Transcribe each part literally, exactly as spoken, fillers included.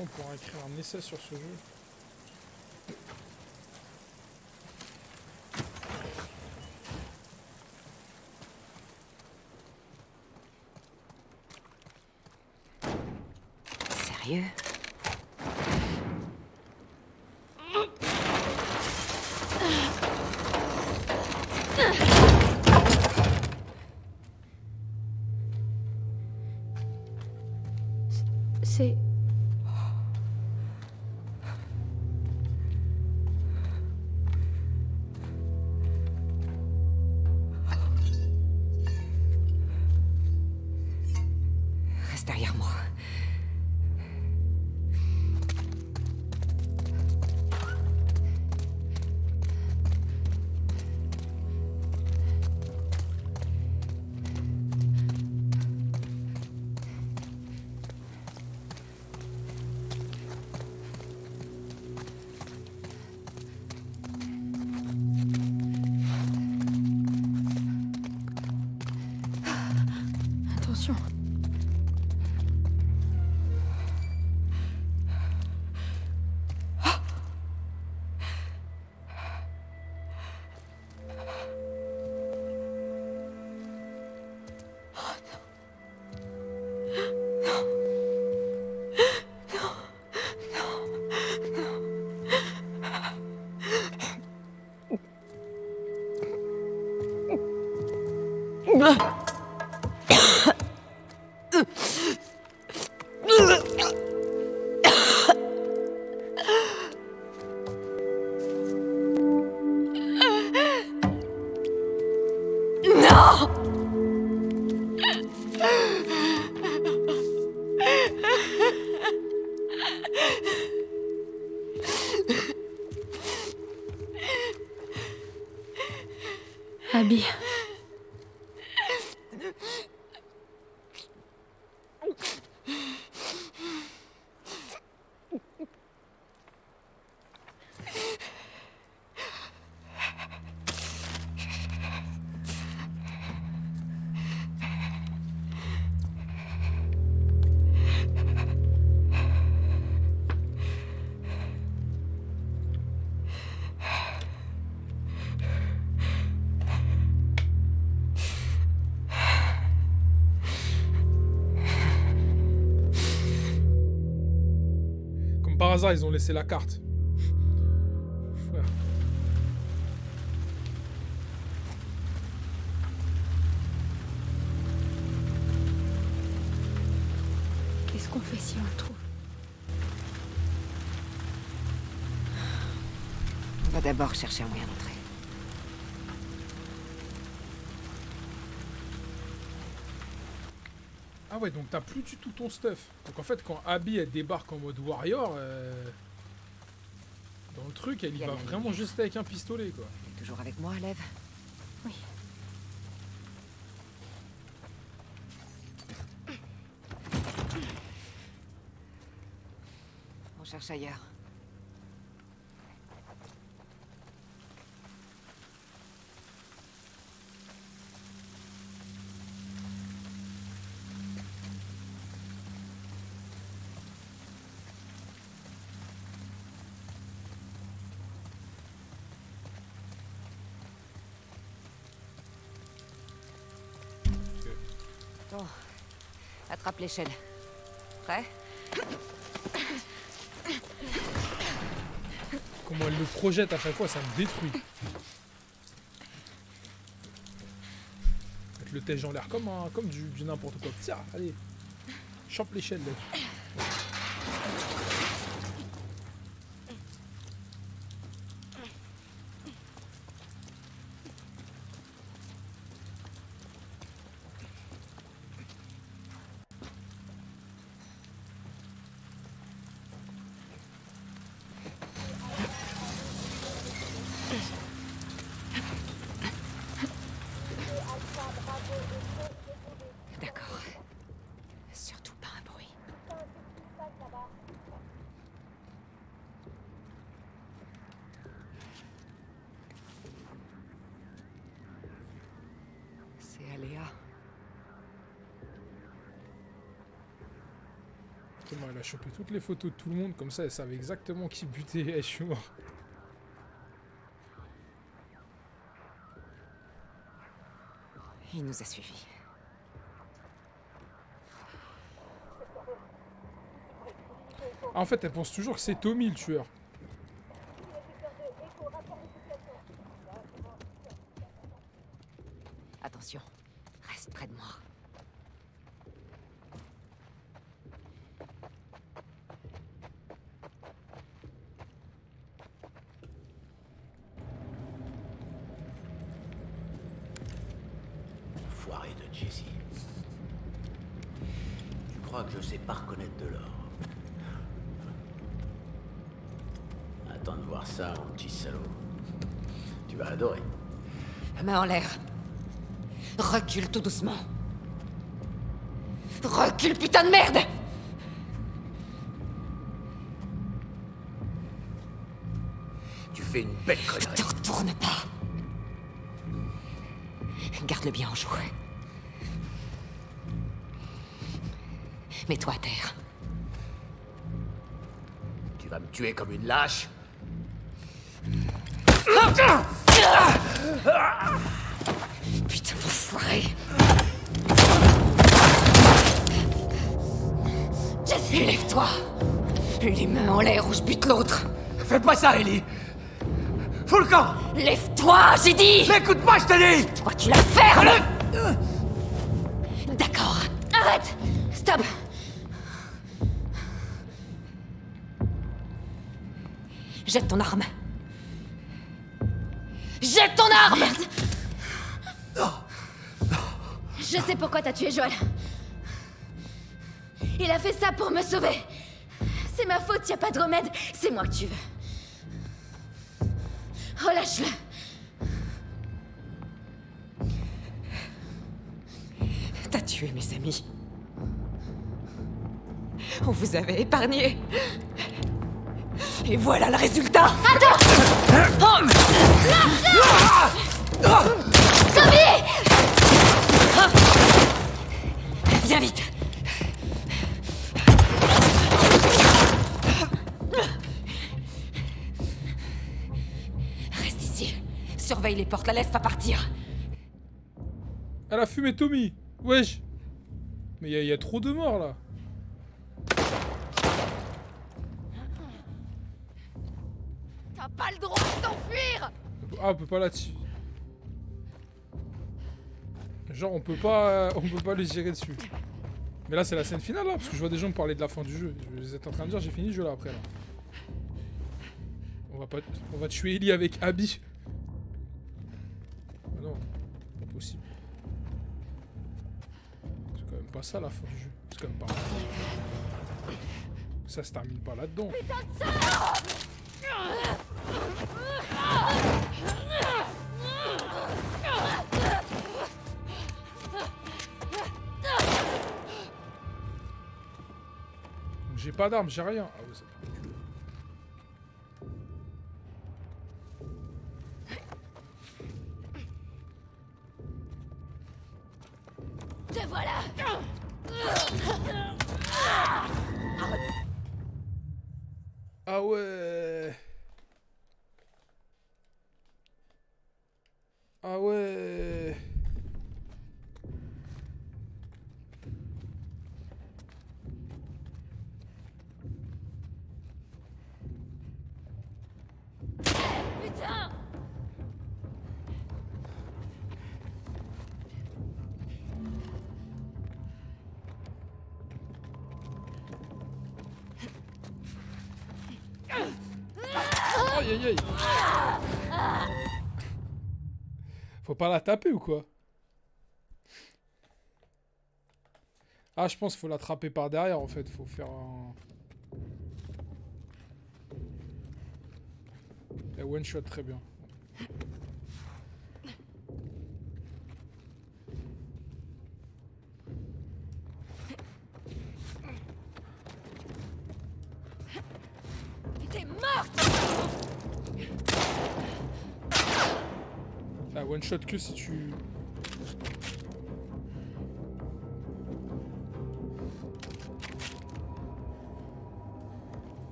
fois on pourra écrire un essai sur ce jeu. Sérieux? C'est... Reste derrière moi. Attention. Abby. Par hasard, ils ont laissé la carte. Frère. Qu'est-ce qu'on fait si on le trouve? On va d'abord chercher un moyen d'entrer. Ah ouais, donc t'as plus du tout ton stuff. Donc en fait, quand Abby elle débarque en mode warrior, euh, dans le truc, elle y va vraiment juste avec un pistolet, quoi. Elle est toujours avec moi, Lev? Oui. On cherche ailleurs. Bon, attrape l'échelle. Prêt? Comment elle le projette à chaque fois, ça me détruit. Avec le tège en l'air comme, un, comme du, du n'importe quoi. Tiens, allez, chope l'échelle, là. D'accord. Surtout pas un bruit. C'est Aléa. Exactement, elle a chopé toutes les photos de tout le monde, comme ça elle savait exactement qui butait. Eh, je suis mort. Il nous a suivis. Ah, en fait, elle pense toujours que c'est Tommy le tueur. Attention, reste près de moi. Foiré de Jesse. Tu crois que je sais pas reconnaître de l'or? Attends de voir ça, mon petit salaud. Tu vas adorer. La main en l'air. Recule tout doucement. Recule, putain de merde! Tu fais une belle Ne connerie. te retourne pas. Garde-le bien en joue. Mets-toi à terre. Tu vas me tuer comme une lâche. Putain d'enfoiré. Lève-toi. Les mains en l'air ou je bute l'autre. Fais pas ça, Ellie. Fous le camp. Lève-toi, j'ai dit. Écoute pas, je te dis. Toi, tu la fermes. D'accord. Arrête. Stop. Jette ton arme. Jette ton arme. Je sais pourquoi t'as tué Joel. Il a fait ça pour me sauver. C'est ma faute, y a pas de remède. C'est moi que tu veux. Relâche-le. T'as tué mes amis. On vous avait épargné. Et voilà le résultat. Attends. Tommy! Viens vite. Reste ici. Surveille les portes, la laisse pas partir. Elle a fumé Tommy. Wesh. Mais il y, y a trop de morts là. T'as pas le droit de t'enfuir! Ah, on peut pas là-dessus. Genre, on peut pas, on peut pas les gérer dessus. Mais là, c'est la scène finale là, parce que je vois des gens me parler de la fin du jeu. Vous êtes en train de dire, j'ai fini le jeu là après là. On va pas, on va tuer Ellie avec Abby. Ah non, pas possible. C'est quand même pas ça la fin du jeu. C'est quand même pas. Ça se termine pas là-dedans. J'ai pas d'armes, j'ai rien. Ah ouais, ça peut être dur. Te voilà! Ah ouais. Ah ouais. Putain! Aïe aïe aïe. Faut pas la taper ou quoi? Ah, je pense qu'il faut l'attraper par derrière en fait. Faut faire un... Et one shot, très bien. T'es morte! Ah, one shot que si tu...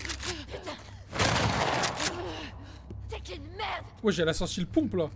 Putain. T'es qu'une merde. Ouais, j'ai la sortie le pompe là.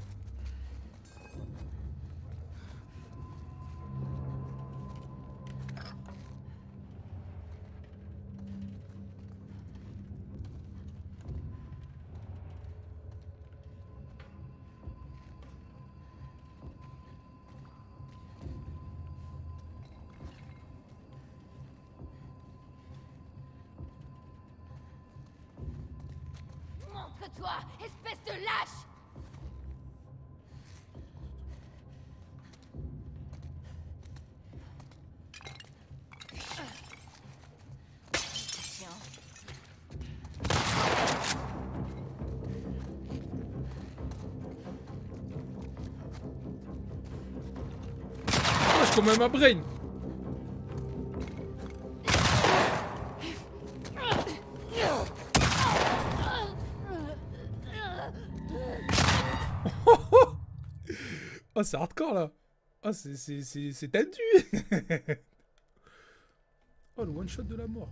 Montre-toi, espèce de lâche. Tiens. Ah, je commets ma brain. Oh, c'est hardcore là. Oh, c'est c'est c'est c'est tendu. Oh, le one shot de la mort.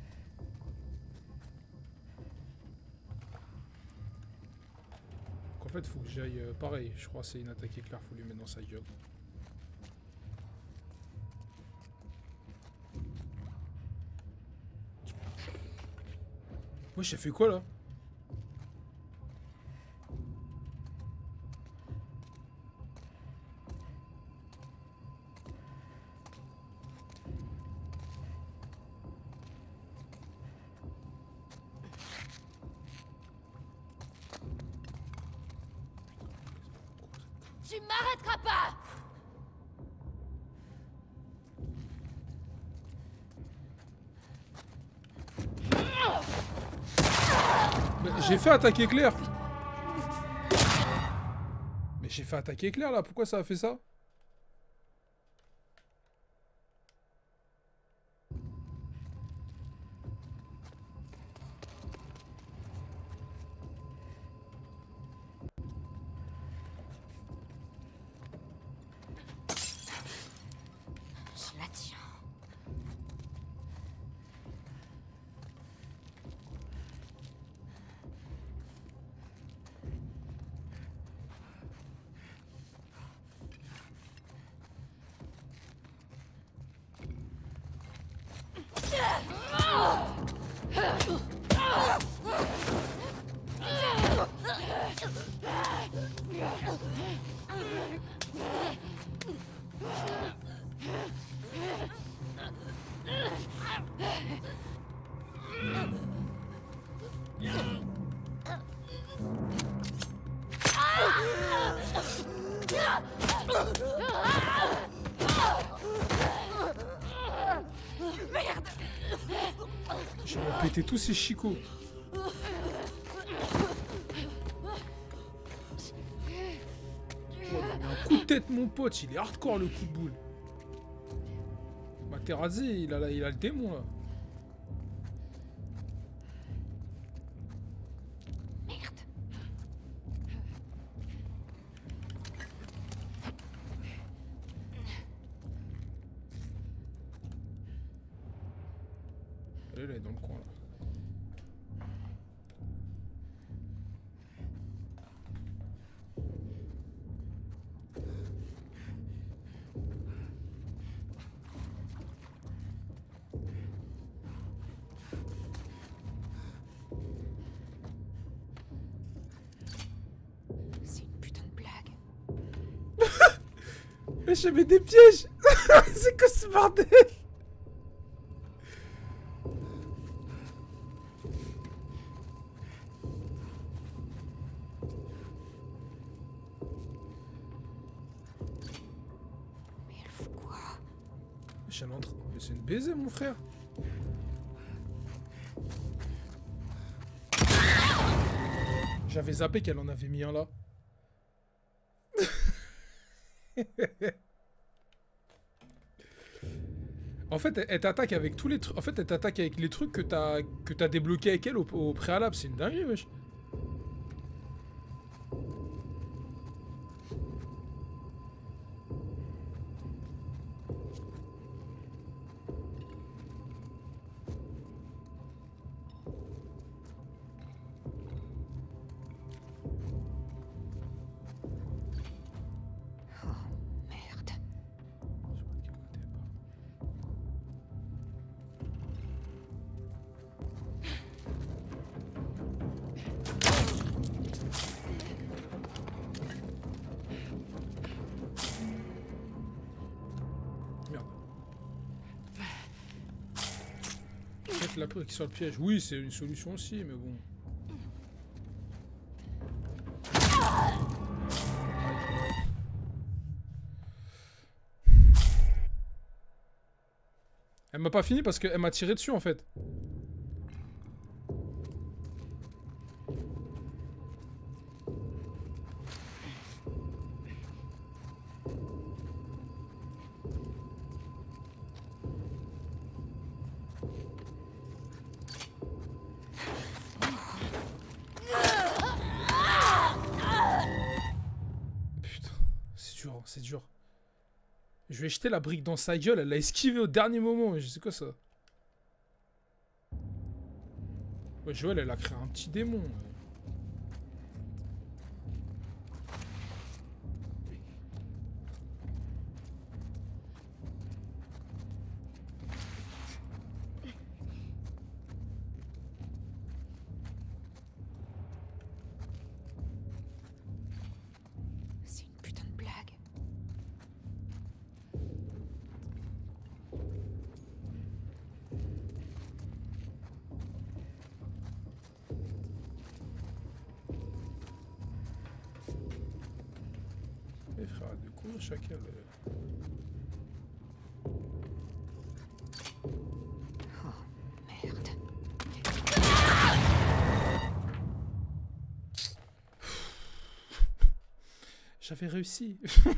Donc, en fait, faut que j'aille euh, pareil. Je crois que c'est une attaque éclair. Faut lui mettre dans sa gueule. Moi, j'ai fait quoi là? Tu m'arrêteras pas. J'ai fait attaque éclair. Mais j'ai fait attaque éclair là. Pourquoi ça a fait ça? Je la tiens. Merde. Je vais péter tous ces chicots. Oh, il a un coup de tête, mon pote. Il est hardcore le coup de boule. Materazzi, il a, la- il a le démon là. Merde. Elle est là, dans le coin là. C'est une putain de blague. Mais j'avais des pièges. C'est quoi ce bordel? Mais elle fout quoi? Je viens d'entrer- Mais c'est une baiser, mon frère. J'avais zappé qu'elle en avait mis un là. En fait, elle, elle t'attaque avec tous les trucs. En fait, elle t'attaque avec les trucs que t'as que t'as débloqués avec elle au, au préalable. C'est une dinguerie, wesh. mettre la brique sur le piège. Oui, c'est une solution aussi, mais bon. Elle m'a pas fini parce qu'elle m'a tiré dessus en fait. C'est dur. Je vais jeter la brique dans sa gueule. Elle l'a esquivé au dernier moment. Je sais quoi ça. Ouais, Joël, elle a créé un petit démon. Chacun le... Oh, merde. J'avais réussi.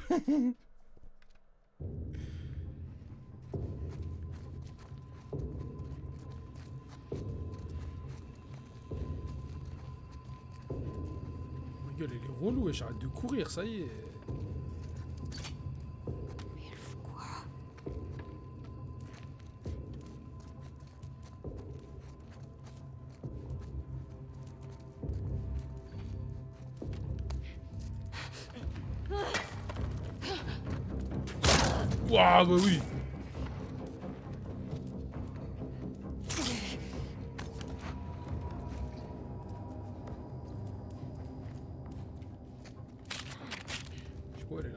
Ma gueule, elle est relou et j'arrête de courir, ça y est. Waouh, bah oui. Je sais pas où elle est là.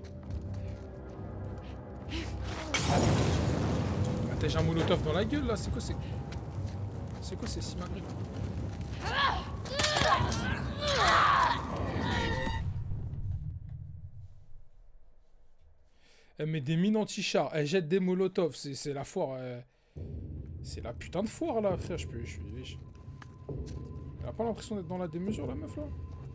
Ah, t'as j'ai un molotov dans la gueule là, c'est quoi c'est... C'est quoi ces simagris là? Elle met des mines anti-char, elle jette des molotovs, c'est la foire. Euh... C'est la putain de foire là, frère, je peux... Je suis... Elle a pas l'impression d'être dans la démesure la meuf là?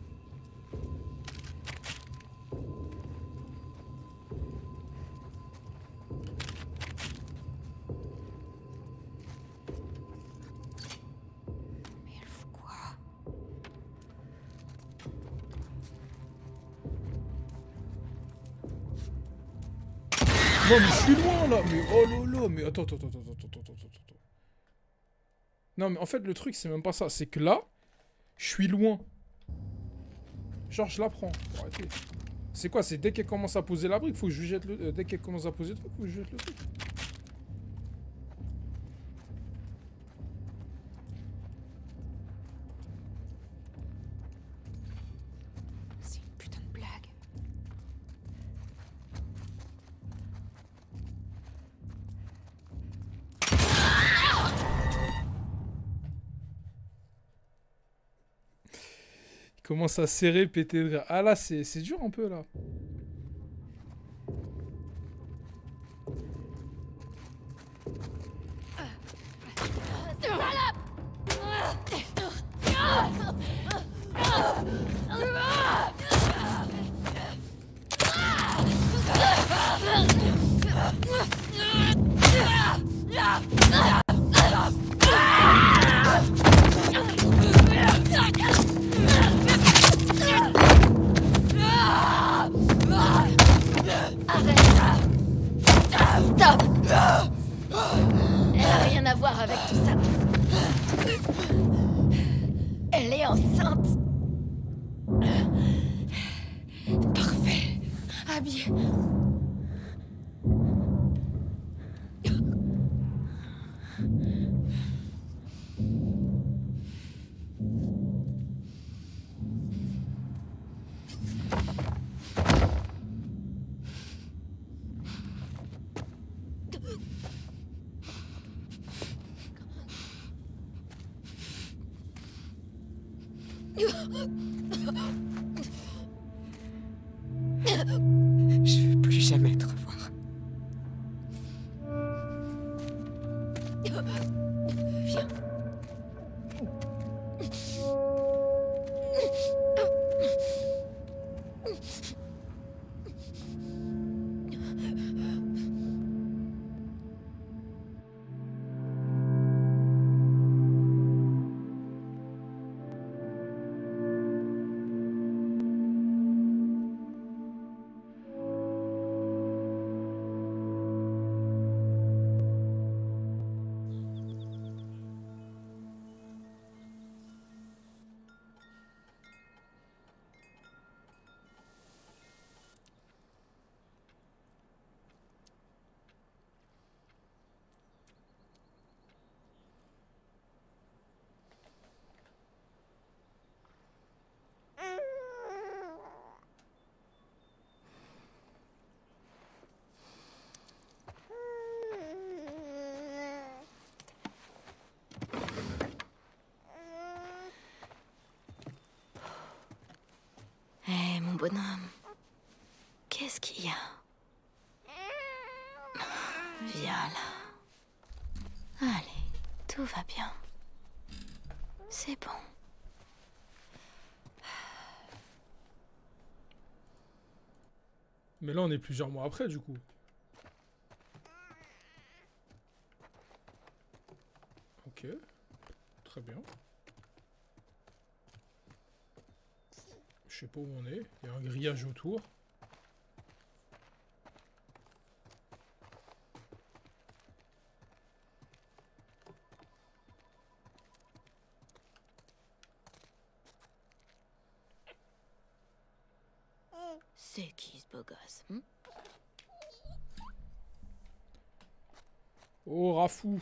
Mais elle fout quoi? Non mais je suis loin là, mais oh lolo, mais attends, attends, attends, attends, attends, attends, attends. Non mais en fait le truc c'est même pas ça, c'est que là, je suis loin. Genre je la prends, faut arrêter. C'est quoi, c'est dès qu'elle commence à poser la brique, faut que je lui jette le... Euh, dès qu'elle commence à poser le truc, faut que je lui jette le truc. C'est une putain de blague. Commence à serrer, péter de rire. Ah là, c'est dur un peu là. Stop! Elle n'a rien à voir avec tout ça. Elle est enceinte. Parfait. Habillée. Je veux plus jamais te revoir. Viens. Eh, mon bonhomme, qu'est-ce qu'il y a? Viens là. Allez, tout va bien. C'est bon. Mais là, on est plusieurs mois après, du coup. Ok. Très bien. Je sais pas où on est. Il y a un grillage autour. C'est qui ce beau gosse, hein? Oh, Rafou.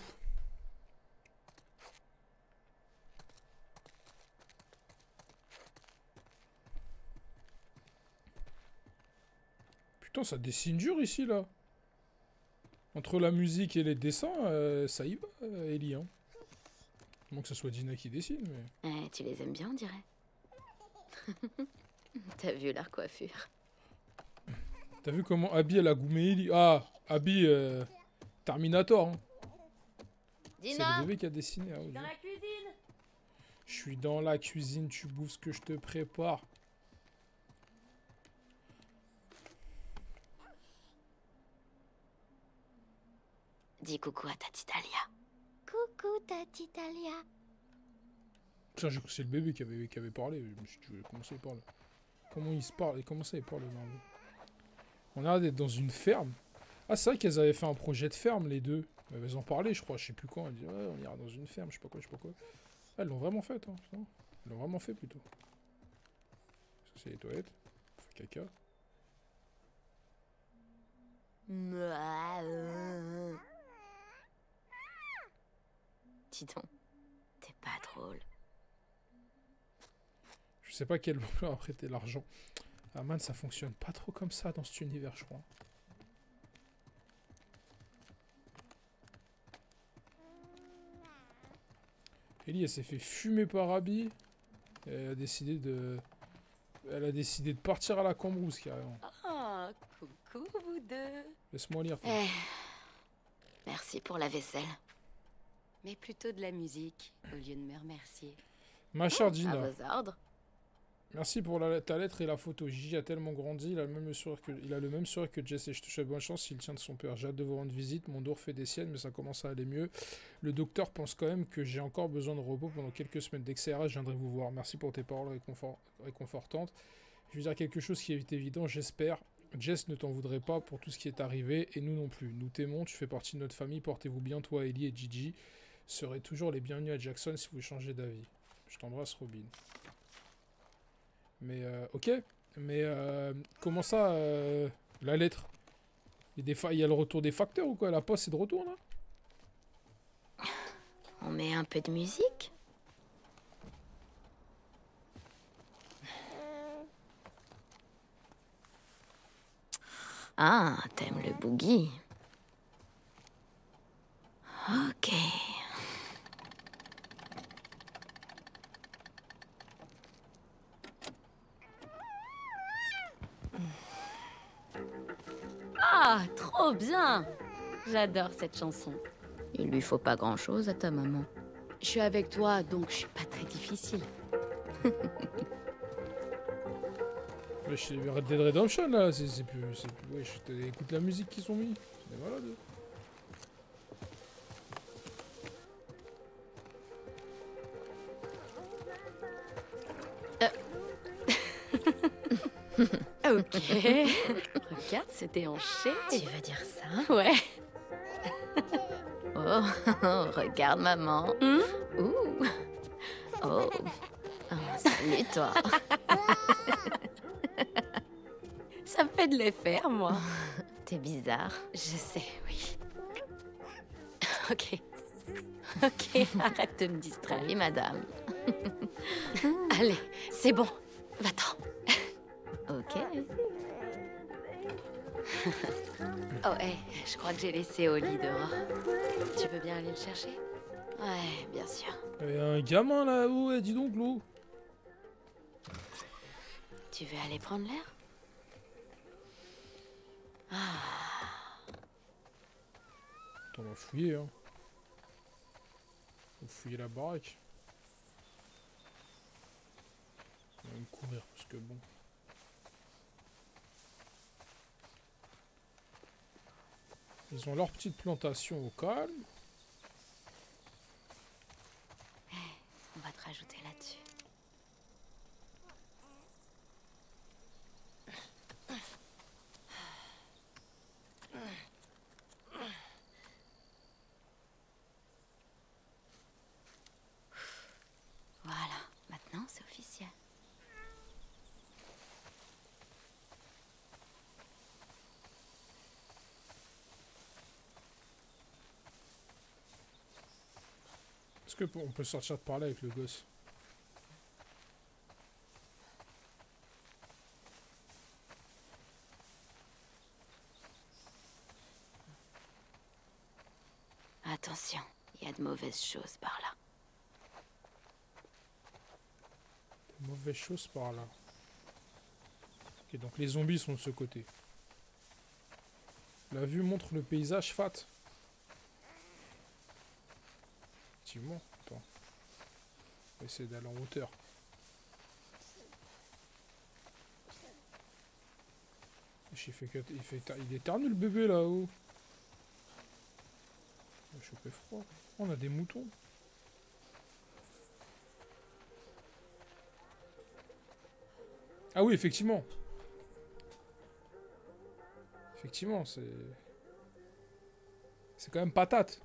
Putain, ça dessine dur ici, là. Entre la musique et les dessins, euh, ça y va, euh, Ellie. Hein. Moins que ce soit Dina qui dessine, mais... Eh, tu les aimes bien, on dirait. T'as vu leur coiffure? T'as vu comment Abby, elle a goumé Ellie? Ah, Abby, euh, Terminator. Hein. C'est le bébé qui a dessiné. Ah, dans la cuisine. Je suis dans la cuisine, tu bouffes ce que je te prépare. Dis coucou à ta Titalia. Coucou ta Titalia. Tiens, j'ai cru que c'est le bébé qui avait, qui avait parlé. Je me suis dit, comment ça il parle? Comment il se parle? Et comment ça il parle dans le... On a l'air d'être dans une ferme. Ah, c'est vrai qu'elles avaient fait un projet de ferme, les deux. Elles en parlaient, je crois, je sais plus quand. Elles disaient, ouais, on ira dans une ferme, je sais pas quoi, je sais pas quoi. Ah, elles l'ont vraiment fait, hein. Elles l'ont vraiment fait, plutôt. Est-ce que c'est les toilettes? Fait caca. Dis donc, t'es pas drôle. Je sais pas quel plan a prêté l'argent. Ah man, ça fonctionne pas trop comme ça dans cet univers, je crois. Ellie, elle s'est fait fumer par Abby. Elle a décidé de... Elle a décidé de partir à la cambrousse, carrément. Oh, coucou vous deux. Laisse-moi lire. Eh, merci pour la vaisselle. Mais plutôt de la musique, au lieu de me remercier. Ma chère À Gina, vos ordres. merci pour la, ta lettre et la photo. Gigi a tellement grandi, il a le même sourire que, il a le même sourire que Jess et je te souhaite bonne chance s'il tient de son père. J'ai hâte de vous rendre visite, mon dos fait des siennes, mais ça commence à aller mieux. Le docteur pense quand même que j'ai encore besoin de repos pendant quelques semaines. Dès que ça ira, je viendrai vous voir. Merci pour tes paroles réconfort, réconfortantes. Je vais dire quelque chose qui est évident, j'espère. Jess ne t'en voudrait pas pour tout ce qui est arrivé, et nous non plus. Nous t'aimons, tu fais partie de notre famille, portez-vous bien, toi, Ellie et Gigi. Serez toujours les bienvenus à Jackson si vous changez d'avis. Je t'embrasse, Robin. Mais, euh, ok. Mais, euh, comment ça, euh, la lettre? Il y, a des fa il y a le retour des facteurs ou quoi? La poste, c'est de retour, là? On met un peu de musique? Ah, t'aimes le boogie? Ok. Ah, trop bien. J'adore cette chanson. Il lui faut pas grand-chose à ta maman. Je suis avec toi, donc je suis pas très difficile. Ouais, c'est Red Dead Redemption là, c'est c'est plus. c'est plus- Ouais, je te- écoute la musique qu'ils ont mis. C'est des malades. Ok. Regarde, c'est déhanché. Tu veux dire ça? Ouais. Oh, regarde maman. Hmm? Ouh. Oh. Oh, salut toi. Ça me fait de l'effet, moi. T'es bizarre. Je sais, oui. Ok. Ok, arrête de me distraire. Oui, madame. Allez, c'est bon. Va-t'en. Ok. Oh, hé, je crois que j'ai laissé Oli dehors. Tu veux bien aller le chercher? Ouais, bien sûr. Il y a un gamin là-haut, eh, dis donc, l'eau. Tu veux aller prendre l'air? Ah. Attends, on va fouiller, hein. On va fouiller la baraque. On va même courir, parce que bon. Ils ont leur petite plantation au calme. On va te rajouter là-dessus. Voilà, maintenant c'est officiel. Est-ce que on peut sortir de par là avec le gosse? Attention, il y a de mauvaises choses par là. Des mauvaises choses par là. Ok, donc les zombies sont de ce côté. La vue montre le paysage fat. Effectivement. Attends. On va essayer d'aller en hauteur. Il fait que... il, fait... il éternue le bébé là-haut. Il va choper froid. Oh, on a des moutons. Ah oui, effectivement. Effectivement, c'est... C'est quand même patate.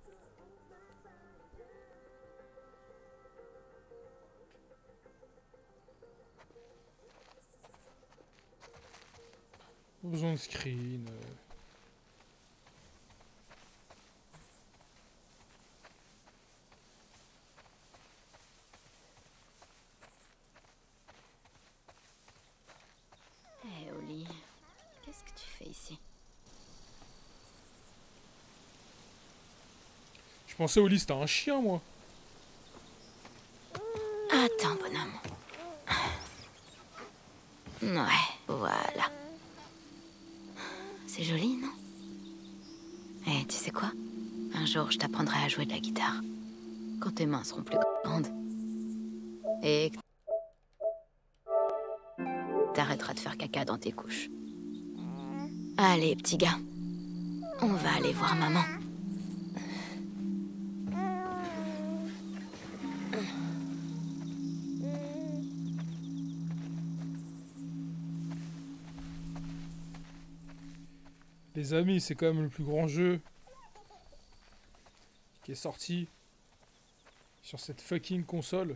Pas besoin de screen. euh. Hé, Oli, qu'est-ce que tu fais ici? Je pensais au lit, c'était un chien, moi. Attends, bonhomme. Ouais, voilà. C'est joli, non? Eh, tu sais quoi? Un jour, je t'apprendrai à jouer de la guitare. Quand tes mains seront plus grandes. Et que t'arrêteras de faire caca dans tes couches. Allez, petit gars. On va aller voir maman. Les amis, c'est quand même le plus grand jeu qui est sorti sur cette fucking console.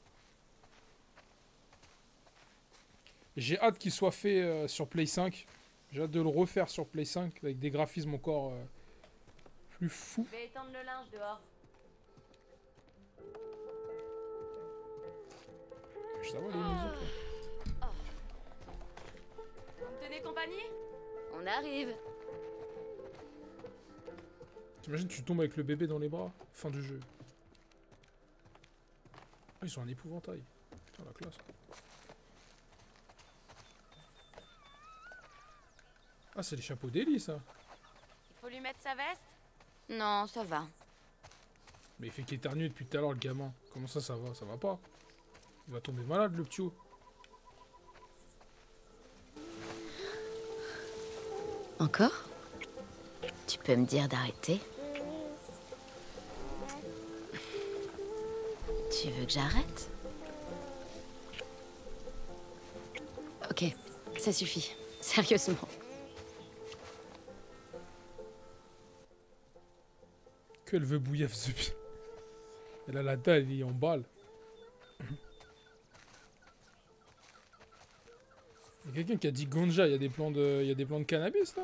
J'ai hâte qu'il soit fait euh, sur Play cinq. J'ai hâte de le refaire sur Play cinq avec des graphismes encore euh, plus fous. Je vais étendre le linge dehors. Ça va les musiques là. Vous me tenez compagnie? On arrive. T'imagines, tu tombes avec le bébé dans les bras. Fin du jeu. Ah, ils ont un épouvantail. Putain, la classe. Ah, c'est les chapeaux d'Ellie, ça. Il faut lui mettre sa veste? Non, ça va. Mais il fait qu'éternuer depuis tout à l'heure, le gamin. Comment ça, ça va? Ça va pas. Il va tomber malade, le petit haut. Encore? Tu peux me dire d'arrêter? Tu veux que j'arrête? Ok, ça suffit. Sérieusement. Que elle veut bouillir ce pi- Elle a la dalle, elle est en balle. Il y a quelqu'un qui a dit ganja, il y a des plants de, il y a des plants de cannabis là?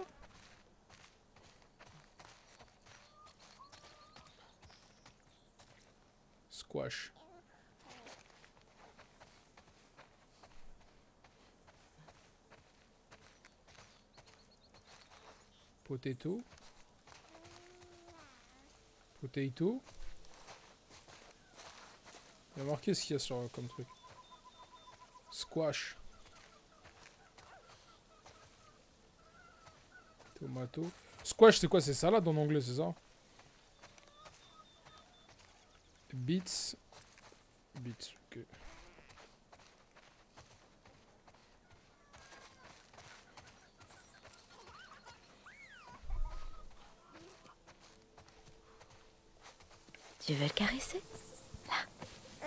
Squash. Potato. Potato. Il y a marqué ce qu'il y a sur comme truc. Squash. Tomato. Squash, c'est quoi? C'est salade en anglais, c'est ça? Beets. Beets, ok. Tu veux le caresser? Là.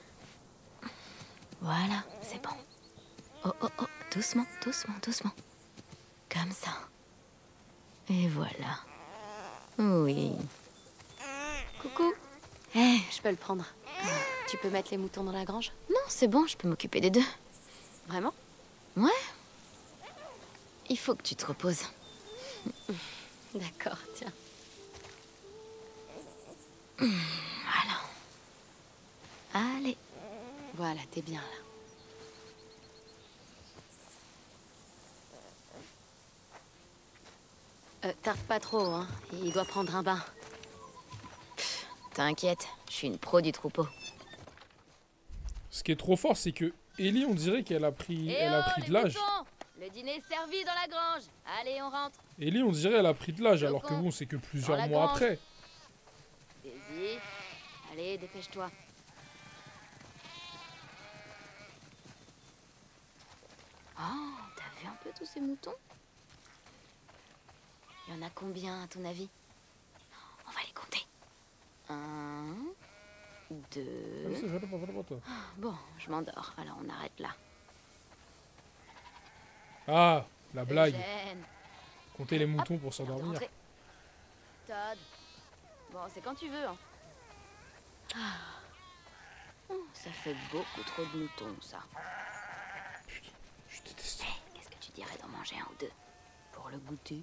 Voilà, c'est bon. Oh, oh, oh, doucement, doucement, doucement. Comme ça. Et voilà. Oui. Coucou. Eh, Je peux le prendre. Tu peux mettre les moutons dans la grange? non, c'est bon, je peux m'occuper des deux. Vraiment? Ouais. Il faut que tu te reposes. D'accord, tiens. Voilà. Allez. Voilà, t'es bien là. Euh, tarde pas trop, hein. Il doit prendre un bain. T'inquiète, je suis une pro du troupeau. Ce qui est trop fort, c'est que Ellie, on dirait qu'elle a pris, elle a pris de l'âge. Le dîner est servi dans la grange. Allez, on rentre. Ellie, on dirait elle a pris de l'âge, alors que Flocon. bon, c'est que plusieurs Dans la mois grange. après. Daisy. Allez, dépêche-toi. Oh, t'as vu un peu tous ces moutons? Il y en a combien, à ton avis? On va les compter. Un, deux... Vas-y, fais-le pas, fais-le pas, toi. Bon, je m'endors, alors on arrête là. Ah, la blague. Eugène. Compter les moutons pour Viens de s'endormir. rentrer. Todd. Bon, c'est quand tu veux, hein. Oh, ça fait beaucoup trop de moutons, ça. Je déteste. Eh, qu'est-ce que tu dirais d'en manger un ou deux? Pour le goûter.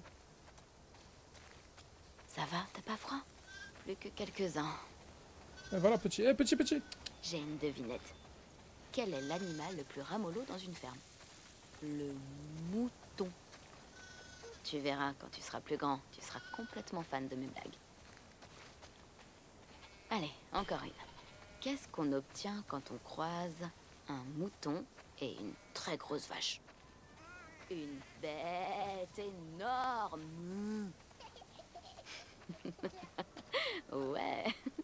Ça va, t'as pas froid? Plus que quelques-uns. Eh, voilà, petit. Eh, petit, petit. J'ai une devinette. Quel est l'animal le plus ramollo dans une ferme? Le mouton. Tu verras, quand tu seras plus grand, tu seras complètement fan de mes blagues. Allez, encore une. Qu'est-ce qu'on obtient quand on croise un mouton et une très grosse vache? Une bête énorme. Ouais.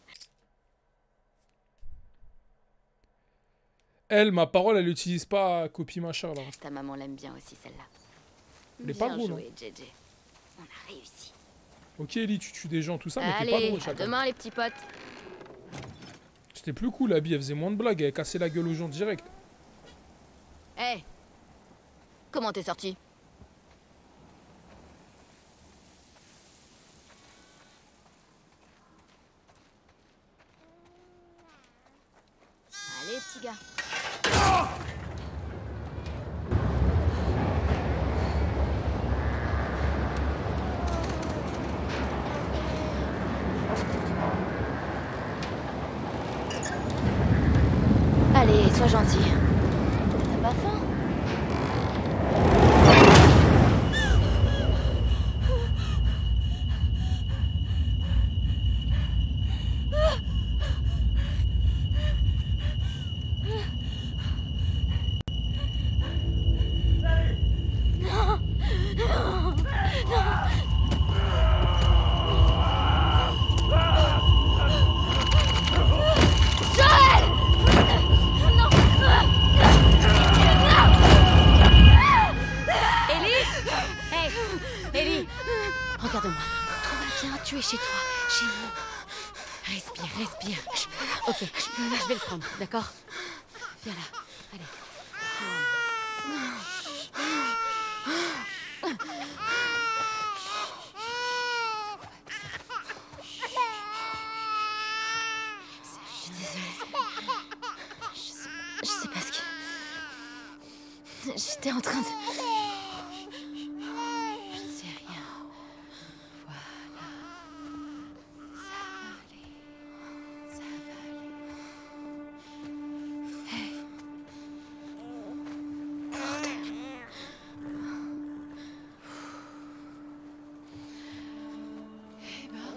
Elle, ma parole, elle n'utilise pas copie machin là. Ta maman l'aime bien aussi, celle-là. Elle est pas Bien drôle, joué, J J. On a réussi. Ok, Ellie, tu tues des gens, tout ça, mais t'es pas Allez, drôle, à chacun. demain, les petits potes. C'était plus cool, Abby, elle faisait moins de blagues, elle cassait la gueule aux gens direct. Hé. Comment t'es sorti? Allez, petit gars. Allez, sois gentil. T'as pas faim? chez toi, chez nous. Respire, respire. Je peux. Ok, je peux. Je vais le prendre, d'accord? Viens là. Allez. Je suis désolée. Je sais, je sais pas ce que... J'étais en train de... Je ne sais rien. Voilà. Ça va aller. Ça va aller. Hey. Eh ben...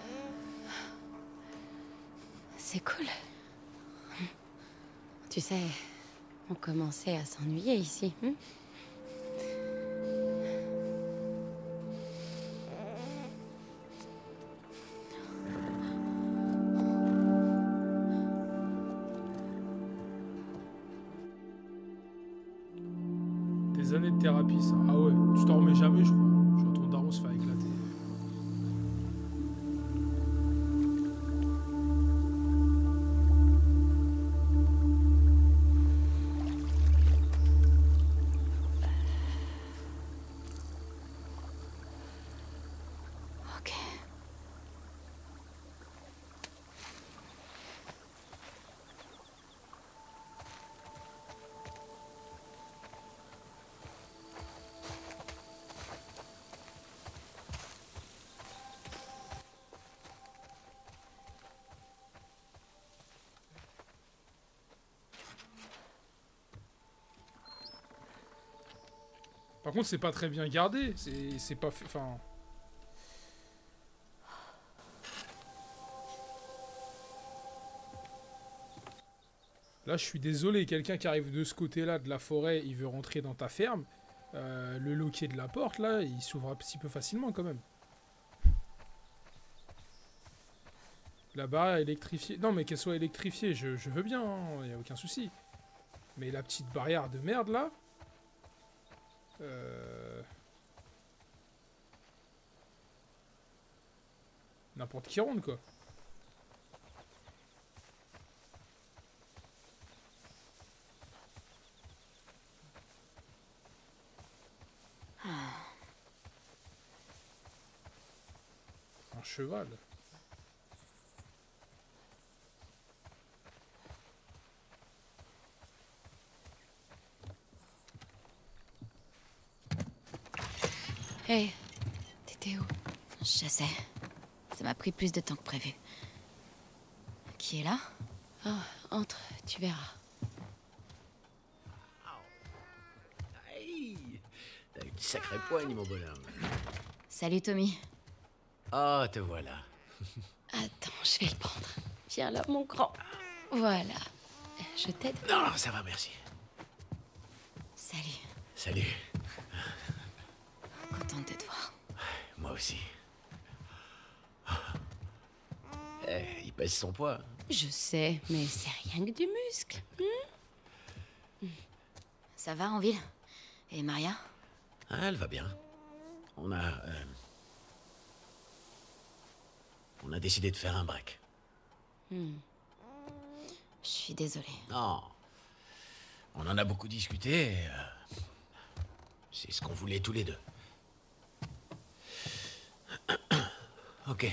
C'est cool. Tu sais, on commençait à s'ennuyer ici. Hein? Des années de thérapie, ça. Ah ouais, tu t'en remets jamais, je crois. Je vois ton daron se faire éclater. Ok. Par contre, c'est pas très bien gardé. C'est c'est pas... fait- Enfin... Là, je suis désolé. Quelqu'un qui arrive de ce côté-là, de la forêt, il veut rentrer dans ta ferme. Euh, le loquet de la porte, là, il s'ouvre un petit peu facilement, quand même. La barrière électrifiée... Non, mais qu'elle soit électrifiée, je, je veux bien, il n'y a aucun souci. Mais la petite barrière de merde, là... Euh... N'importe qui rentre, quoi. Un cheval. Hey, t'étais où? Je sais. Ça m'a pris plus de temps que prévu. Qui est là? Oh, entre, tu verras. Aïe! T'as une sacrée poigne, mon bonhomme. Salut Tommy. Ah, te voilà. Attends, je vais le prendre. Viens là, mon grand. Voilà. Je t'aide. Non, non, ça va, merci. Salut. Salut. Contente de te voir. Moi aussi. Eh, il pèse son poids. Je sais, mais c'est rien que du muscle. Ça va en ville? Et Maria? Ah, elle va bien. On a... euh, On a décidé de faire un break. Je suis désolée. Non. On en a beaucoup discuté. et, euh, C'est ce qu'on voulait tous les deux. Ok.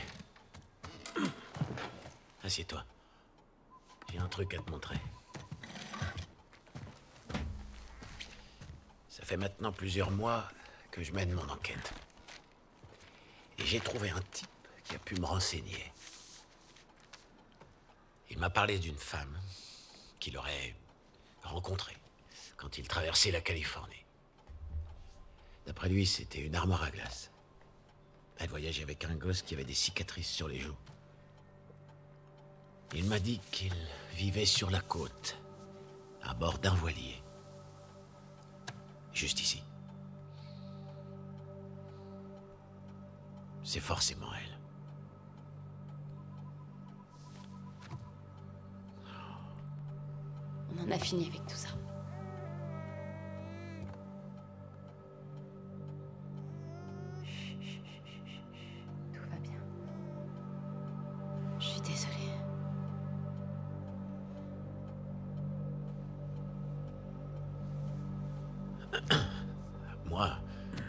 Assieds-toi. J'ai un truc à te montrer. Ça fait maintenant plusieurs mois que je mène mon enquête. Et j'ai trouvé un type qui a pu me renseigner. Il m'a parlé d'une femme qu'il aurait rencontrée quand il traversait la Californie. D'après lui, c'était une armoire à glace. Elle voyageait avec un gosse qui avait des cicatrices sur les joues. Il m'a dit qu'il vivait sur la côte, à bord d'un voilier. Juste ici. C'est forcément elle. On en a fini avec tout ça. Tout va bien. Moi...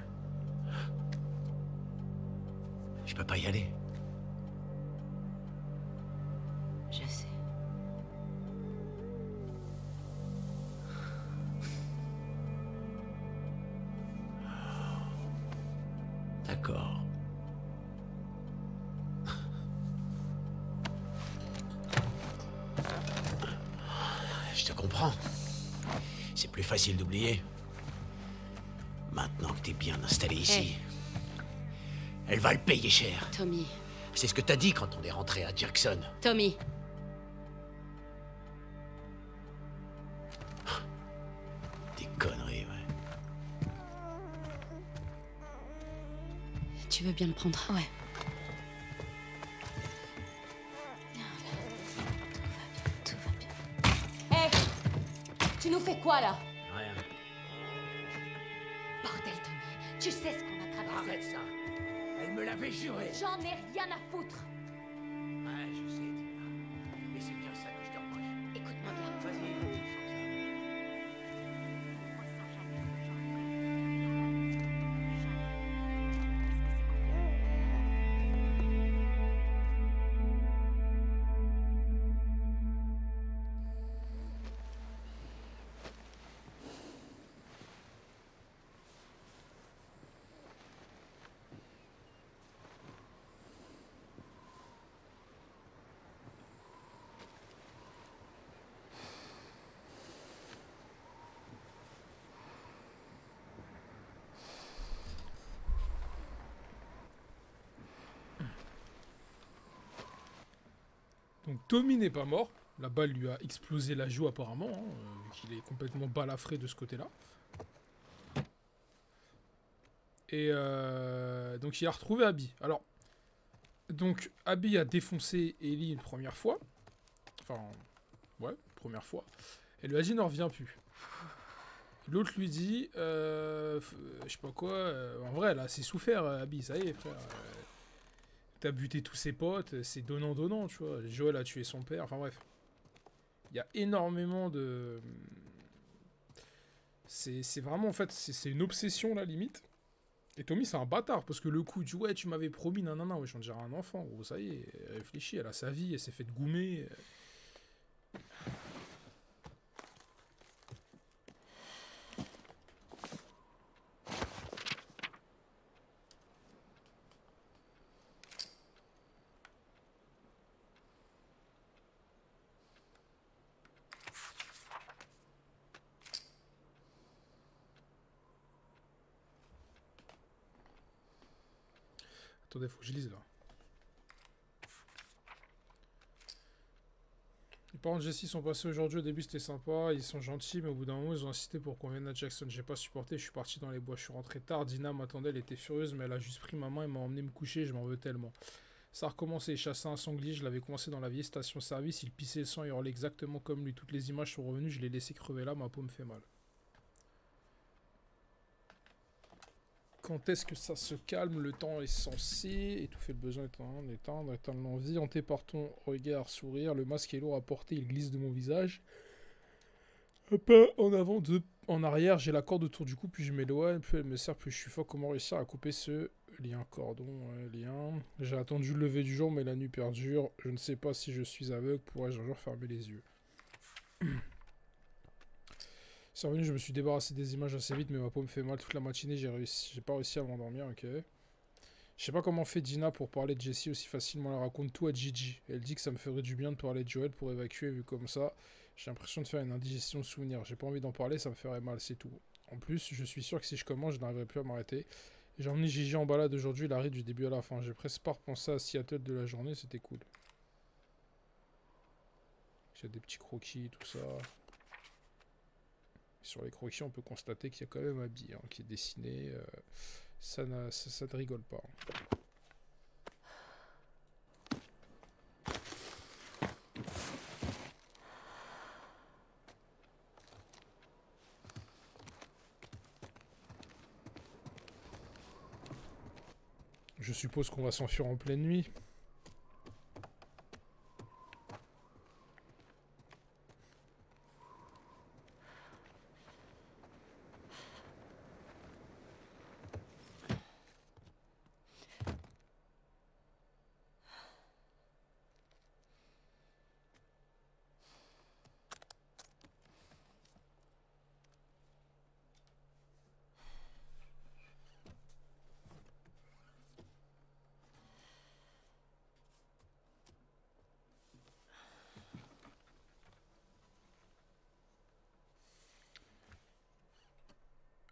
Je peux pas y aller. Je sais. D'accord. Je te comprends. C'est plus facile d'oublier. Maintenant que t'es bien installé ici, elle va le payer cher. Tommy. C'est ce que t'as dit quand on est rentré à Jackson. Tommy. Des conneries, ouais. Tu veux bien le prendre? Ouais. Tout va bien, tout va bien. Hé! Tu nous fais quoi, là? Rien. Bordel, Tommy. Tu sais ce qu'on a traversé. Arrête ça. Elle me l'avait juré. J'en ai rien à foutre. Ouais, je sais, Dina. Et c'est bien ça que je te reproche. Écoute-moi bien. Vas-y, tu sens que ça va venir. Moi, sans jamais ce genre de conneries. Jamais. Donc Tommy n'est pas mort. La balle lui a explosé la joue apparemment, hein, euh, vu qu'il est complètement balafré de ce côté-là. Et euh, donc il a retrouvé Abby. Alors, donc Abby a défoncé Ellie une première fois. Enfin, ouais, première fois. Elle lui a dit ne reviens plus. L'autre lui dit, euh, je sais pas quoi, euh, en vrai, là, c'est souffert, Abby, ça y est, frère. Euh, T'as buté tous ses potes, c'est donnant-donnant, tu vois. Joel a tué son père, enfin bref. Il y a énormément de... C'est vraiment, en fait, c'est une obsession, la limite. Et Tommy, c'est un bâtard, parce que le coup du « ouais, tu m'avais promis, nanana, ouais, j'en dirais un enfant, gros, ça y est, elle réfléchit, elle a sa vie, elle s'est fait goumer... Attendez, faut que je lise là. Les parents de Jessie sont passés aujourd'hui, au début c'était sympa, ils sont gentils, mais au bout d'un moment ils ont insisté pour qu'on vienne à Jackson. J'ai pas supporté, je suis parti dans les bois, je suis rentré tard, Dina m'attendait, elle était furieuse, mais elle a juste pris ma main et m'a emmené me coucher, je m'en veux tellement. Ça a recommencé, il chassait un sanglier, je l'avais commencé dans la vieille station-service, il pissait le sang et hurlait exactement comme lui. Toutes les images sont revenues, je l'ai laissé crever là, ma peau me fait mal. Quand est-ce que ça se calme? Le temps est censé étouffer le besoin, éteindre, éteindre, éteindre l'envie. Hanté par ton regard, sourire. Le masque est lourd à porter, il glisse de mon visage. Un pas en avant, deux en arrière. J'ai la corde autour du cou, puis je m'éloigne. Plus elle me sert, plus je suis fort. Comment réussir à couper ce lien cordon, ouais, lien. J'ai attendu le lever du jour, mais la nuit perdure. Je ne sais pas si je suis aveugle. Pourrais-je un jour fermer les yeux? C'est revenu, je me suis débarrassé des images assez vite, mais ma peau me fait mal toute la matinée, j'ai réussi, j'ai pas réussi à m'endormir, ok. Je sais pas comment fait Dina pour parler de Jessie aussi facilement, elle raconte tout à Gigi. Elle dit que ça me ferait du bien de parler de Joel pour évacuer, vu comme ça, j'ai l'impression de faire une indigestion de souvenirs. J'ai pas envie d'en parler, ça me ferait mal, c'est tout. En plus, je suis sûr que si je commence, je n'arriverai plus à m'arrêter. J'ai emmené Gigi en balade aujourd'hui, il arrive du début à la fin. J'ai presque pas repensé à Seattle de la journée, c'était cool. J'ai des petits croquis, tout ça. Sur les croquis, on peut constater qu'il y a quand même Abby hein, qui est dessiné. Euh, ça, ça, ça ne rigole pas. Je suppose qu'on va s'enfuir en pleine nuit.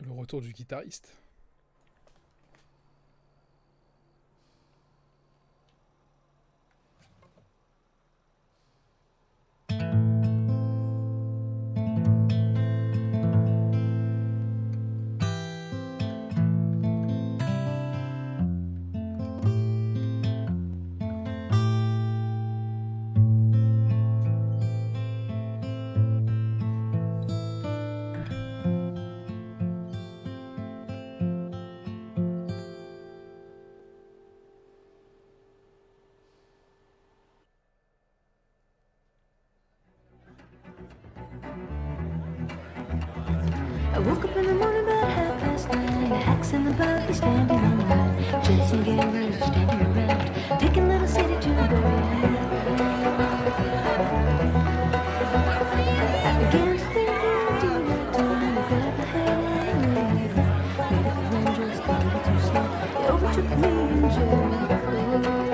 Le retour du guitariste. I woke up in the morning about half past nine. The hacks and the buggy standing in line. Jensen gamers standing around, taking little city to bury. I began to think I'd do that time. I grabbed the head and laid it. Made it run just a little too slow. It overtook me in Jericho.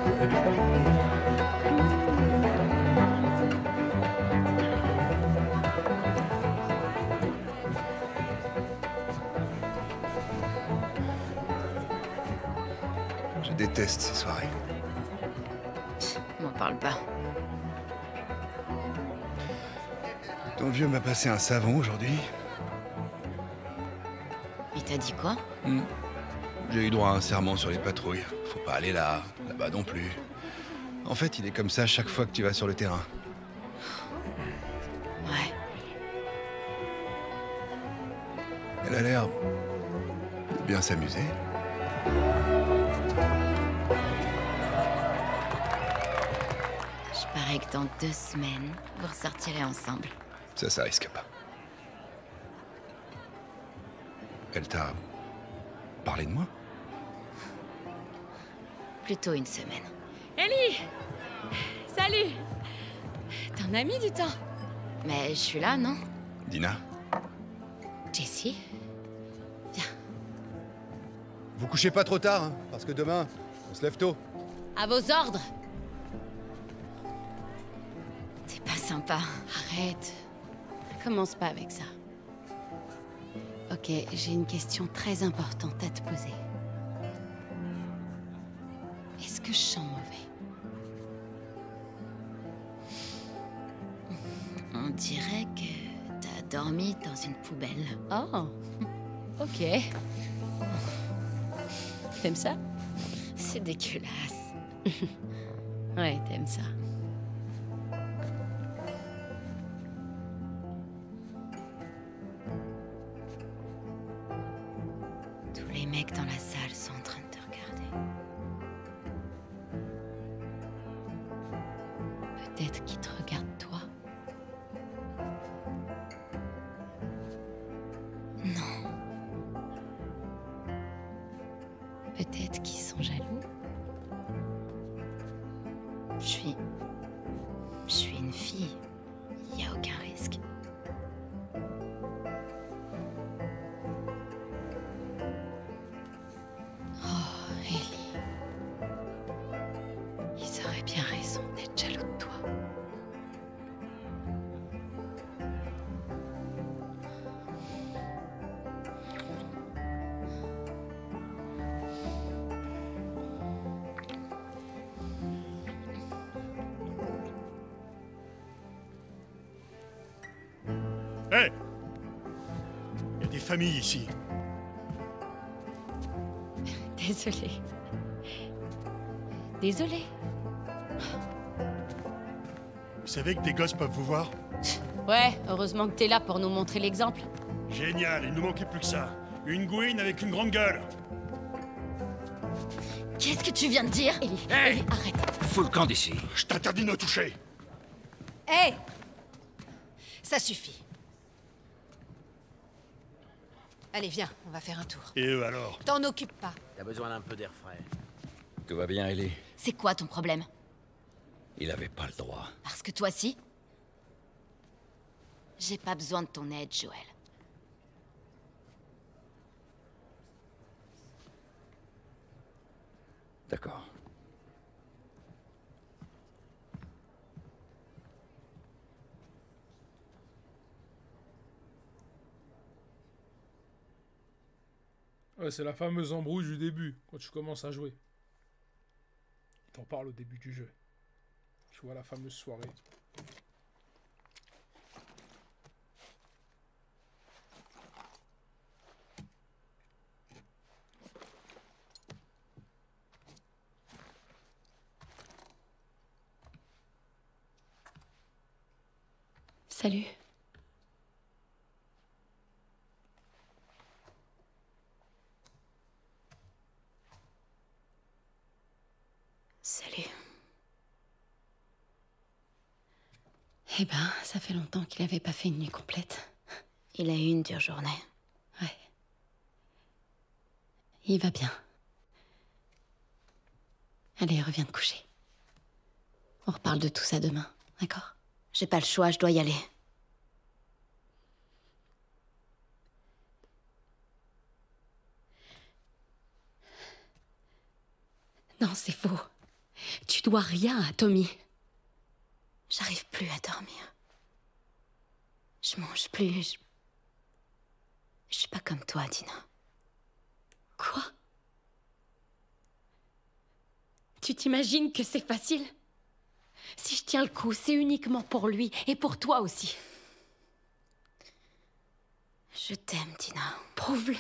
Je déteste ces soirées. M'en parle pas. Ton vieux m'a passé un savon aujourd'hui. Il t'a dit quoi? Hmm. J'ai eu droit à un serment sur les patrouilles. Faut pas aller là, là-bas non plus. En fait, il est comme ça chaque fois que tu vas sur le terrain. Ouais. Elle a l'air de bien s'amuser. Je parie que dans deux semaines, vous ressortirez ensemble. Ça, ça risque pas. Elle t'a parlé de moi? Plutôt une semaine. Ellie! Salut! T'en as mis du temps. Mais je suis là, non? Dina, Jessie? vous couchez pas trop tard, hein, parce que demain, on se lève tôt. À vos ordres. T'es pas sympa. Arrête. Commence pas avec ça. Ok, j'ai une question très importante à te poser. Est-ce que je sens mauvais? On dirait que t'as dormi dans une poubelle. Oh, ok. T'aimes ça? C'est dégueulasse. Ouais, t'aimes ça. Tous les mecs dans la salle sont en train de te regarder. Peut-être qu'ils te regardent toi. Non. Peut-être qu'ils sont jaloux. Je suis... Je suis une fille. Y a aucun risque. Oh, Ellie. Ils auraient bien raison d'être jaloux de toi. Hé! Il y a des familles ici. Désolée. Désolée. Vous savez que des gosses peuvent vous voir? Ouais, heureusement que t'es là pour nous montrer l'exemple. Génial, il nous manquait plus que ça. Une gouine avec une grande gueule. Qu'est-ce que tu viens de dire? Ellie, Hey! Ellie, arrête. Fous le camp d'ici. Je t'interdis de me toucher. Hé! Ça suffit. Allez, viens, on va faire un tour. Et eux alors? T'en occupe pas. T'as besoin d'un peu d'air frais. Tout va bien, Ellie? C'est quoi ton problème? Il avait pas le droit. Parce que toi, si? J'ai pas besoin de ton aide, Joël. D'accord. Ouais, c'est la fameuse embrouille du début, quand tu commences à jouer. T'en parles au début du jeu. Tu vois la fameuse soirée. Salut. Salut. Eh ben, ça fait longtemps qu'il avait pas fait une nuit complète. Il a eu une dure journée. Ouais. Il va bien. Allez, reviens te coucher. On reparle de tout ça demain, d'accord? J'ai pas le choix, je dois y aller. Non, c'est faux. Tu dois rien à Tommy. J'arrive plus à dormir. Je mange plus. Je, je suis pas comme toi, Tina. Quoi? Tu t'imagines que c'est facile? Si je tiens le coup, c'est uniquement pour lui et pour toi aussi. Je t'aime, Tina. Prouve-le.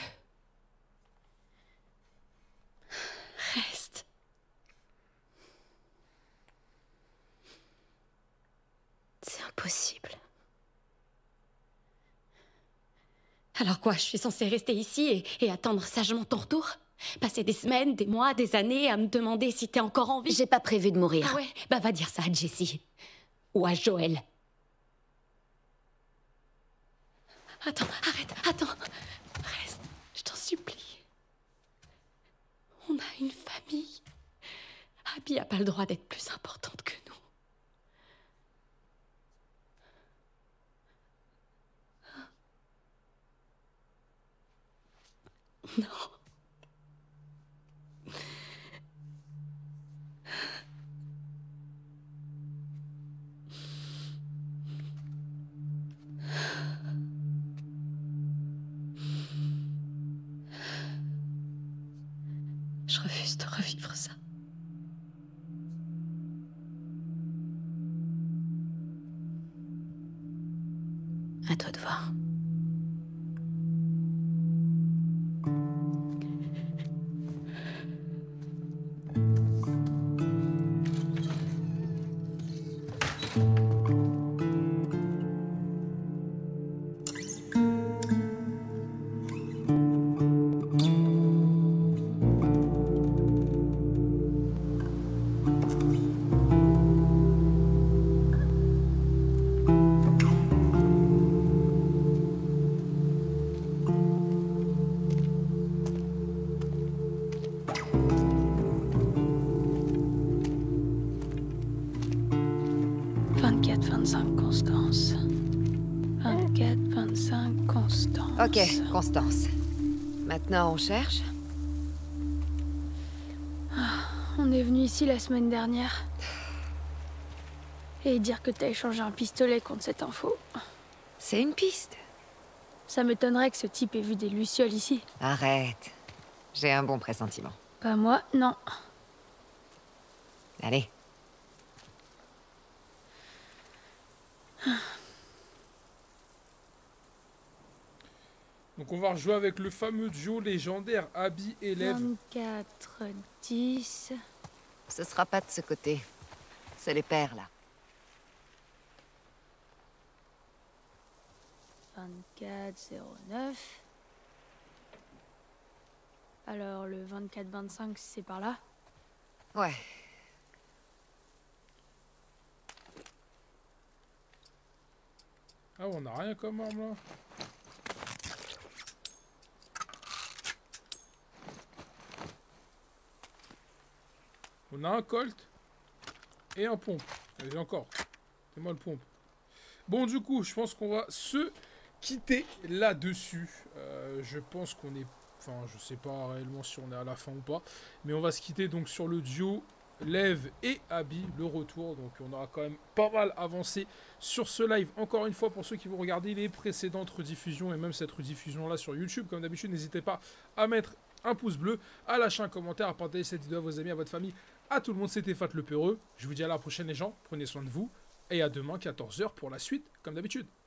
Reste. C'est impossible. Alors quoi, je suis censée rester ici et, et attendre sagement ton retour? Passer des semaines, des mois, des années à me demander si t'es encore en vie? J'ai pas prévu de mourir. Ah ouais? Bah va dire ça à Jessie. Ou à Joël. Attends, arrête, attends. Reste, je t'en supplie. On a une famille. Abby a pas le droit d'être plus importante que nous. Non. Je refuse de revivre ça. À toi de voir. vingt-quatre vingt-cinq Constance. vingt-quatre vingt-cinq Constance. Ok, Constance. Maintenant, on cherche. On est venu ici la semaine dernière. Et dire que t'as échangé un pistolet contre cette info. C'est une piste. Ça m'étonnerait que ce type ait vu des lucioles ici. Arrête. J'ai un bon pressentiment. Pas moi, non. Allez. Donc on va rejouer avec le fameux duo légendaire Abby et Lev. vingt-quatre dix. Ce sera pas de ce côté. C'est les pères, là. vingt-quatre zéro neuf. Alors le vingt-quatre vingt-cinq, c'est par là? Ouais. Ah, on a rien comme arme là. On a un Colt et un pompe. Allez, encore. C'est moi le pompe. Bon, du coup, je pense qu'on va se quitter là-dessus. Euh, je pense qu'on est... Enfin, je sais pas réellement si on est à la fin ou pas. Mais on va se quitter donc sur le duo Lev et Abby, le retour. Donc on aura quand même pas mal avancé sur ce live. Encore une fois, pour ceux qui vont regarder les précédentes rediffusions et même cette rediffusion là sur YouTube, comme d'habitude, n'hésitez pas à mettre un pouce bleu, à lâcher un commentaire, à partager cette vidéo à vos amis, à votre famille, à tout le monde. C'était Fat le Peureux. Je vous dis à la prochaine les gens, prenez soin de vous, et à demain quatorze heures pour la suite, comme d'habitude.